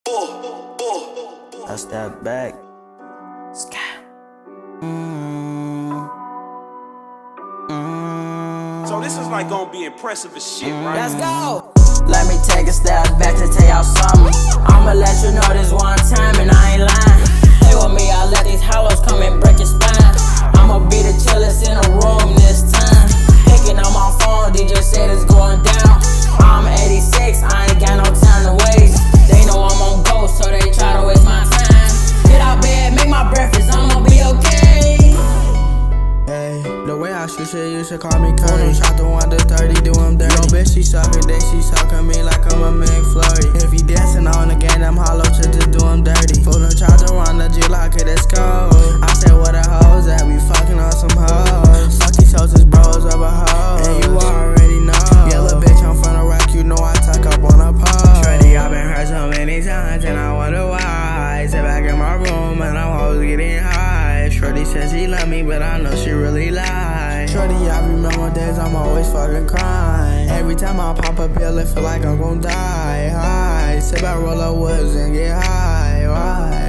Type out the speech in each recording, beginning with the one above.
I step back. So this is like gonna be impressive as shit, right? Let's go. Let me take a step back to tell y'all something. I'ma let you know this one time and I ain't lying. Stay with me, I let these hollows come and break your spine. I'ma be the chillest in the room this time. Picking on my phone, DJ said it's going down. I'm 86, I ain't got no time to waste. They know I'm on go, so they try to waste my time. Get out bed, make my breakfast, I'ma be okay. Hey, the way I shoot shit, you should call me Curry. Shot the 1 to 30, do him dirty. Yo, bitch, she suckin' dick, she suckin' me like I'm a McFlurry. If he dancing on the game, I'm hollow to just do him dirty. Fool done tried to run the G like it, let's go. I said, where the hoes at? We fucking on some hoes. Fuck these hoes, this bros over hoes. And you already know. Yeah, little bitch, I'm from the rack, you know I tuck up on a pole. Shreddy, I've been hurt so many times, and I wonder why. Sit back in my room, and I'm always getting high. Shorty says she love me, but I know she really lied. Shorty, I remember days I'm always fucking crying. Every time I pop a pill, it feel like I'm gon' die. High, sit back, roll up woods and get high. Why?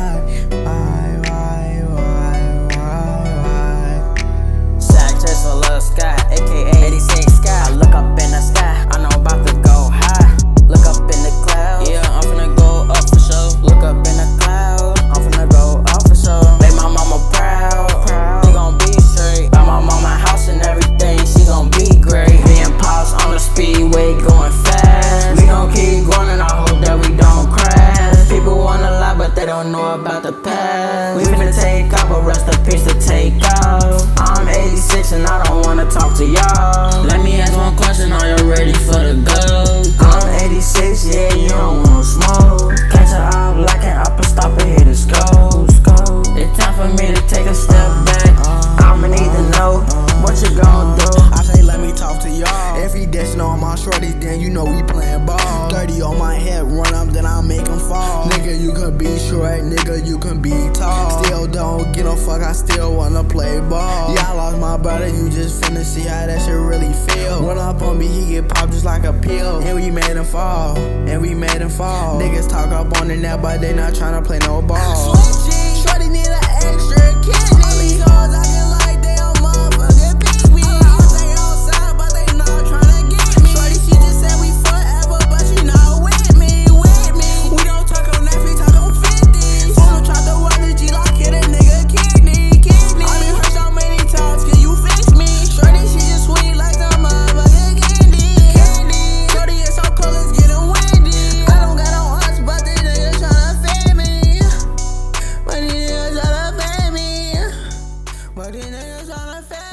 Sack chest for Lil Sky, aka 86 Sky. I look up in the sky, I know I'm about to go high. Look up in the clouds, yeah, I'm finna go up for sure. Look up in the clouds, I'm finna go up for sure. Make my mama proud, she gon' be straight. Buy my mama house and everything, she gon' be great. Being pops on the speedway, going fast. We gon' keep going and I hope that we don't crash. People wanna lie, but they don't know about the past. We finna take off, but rest in peace to take off. I'm 86 and I don't wanna talk to y'all. Let me ask one question, are you ready for the go? I'm 86, yeah, you don't wanna smoke. Catch her out like an apple, stop and hit the scope. It's time for me to take a step back. I'ma need to know what you gon' do. I say let me talk to y'all. If he dissing on my shorty, then you know we playin' ball. 30 on my head, run up, then I make him fall. Nigga, you can be short, nigga, you can be tall. Still don't get no fuck, I still wanna play ball. Yeah, I lost my brother, you just finna see how that shit really feel. Run up on me, he get popped just like a pill. And we made him fall, Niggas talk up on the net, but they not tryna play no ball. Shorty need an extra kidney. All these hoes acting like they don't motherfucking beat me. They outside, but they not tryna get me. Shorty, she just said we forever, but she not with me. We don't talk on that, we talk on 50s. Phone try to run the G like hit a nigga kidney. I been hurt so many times, can you fix me? Shorty, she just sweet like the motherfucking candy. Shorty, it's so cold, it's getting windy. I don't got no us, but these niggas tryna feed me. But these niggas tryna feed me.